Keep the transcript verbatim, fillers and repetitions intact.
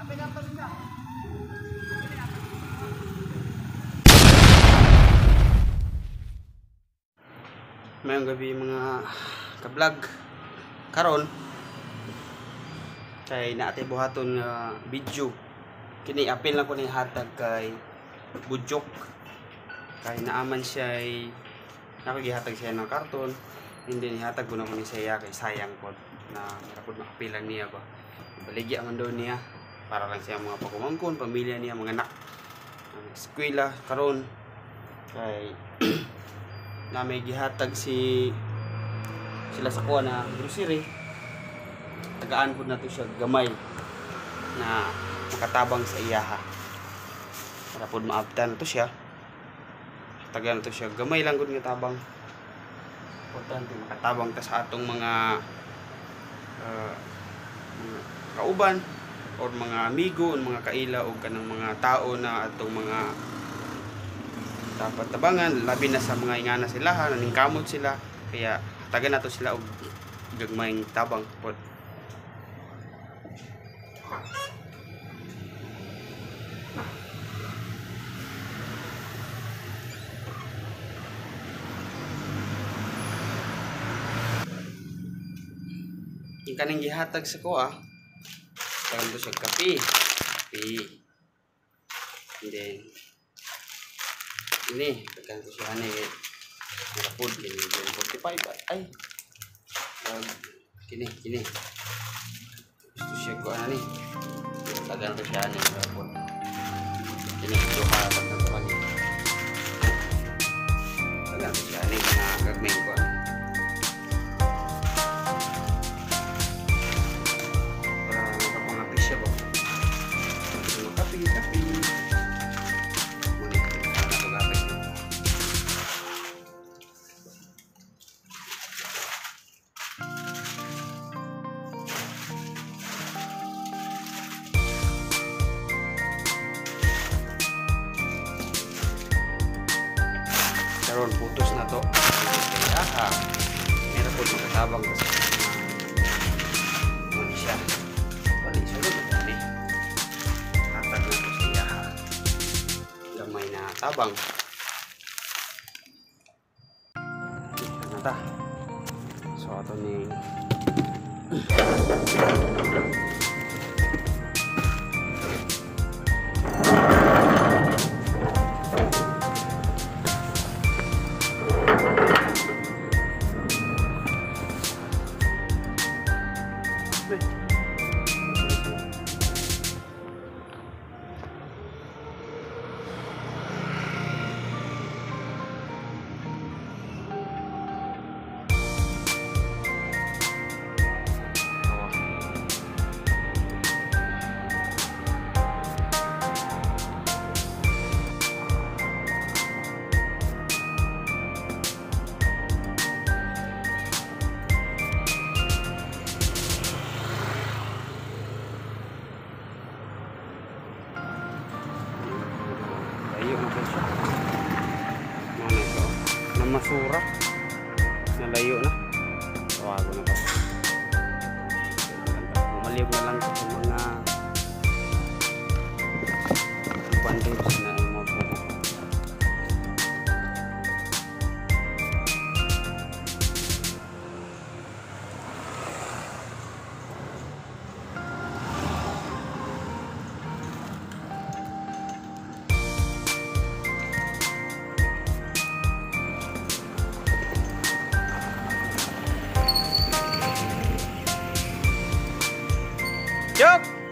Mayong gabi mga ka-vlog. Karon kay naatay buhaton nga video. Kini apil lang ko ni hatag kay Budyok. Kay naaman siya ay nakigihatag siya ng karton. Hindi ni hatag ko na ko ni siya kay sayang po na kapag makapilan niya ba. Baligya man daw niya para lang siya mga pagkumangkon, pamilya niya, mga anak. Ang eskwela karon kay na may gihatag si sila sa kuha na grocery. Tagaan po na to siya gamay na makatabang sa iyaha para po maabtan na to siya. Tagaan na to siya gamay lang gud nga tabang. Importante makatabang ta sa atong mga uh, kauban or mga amigo o mga kaila o kanang mga tao na atong mga dapat tabangan, labi na sa mga ingana sila ha, naningkamot sila, kaya tagan nato sila og gagmayng tabang pod. Yung kaning gihatag sa ko ah, tagan to siya kape, kape, and then ini tekan ko siya ni napod kini forty-five ay um, kini kini gusto siya ko ano ni tagan ko siya ni napod kini duha lang na tagan tagan ko siya ni mga gagmay ko para makapangapis siya ba kapi kapi. Karon putos na to. Kaya ha. Meron po makatabang to sa muli siya. Wali sunod na ni. Hatag na to siya ha. Gamay na tabang. Ano ta? So ato ni layo na po siya. Ano ito? Na masura. Nalayo na. Tawago na pa. Maliw na lang sa mga bandits na mga po. Chúc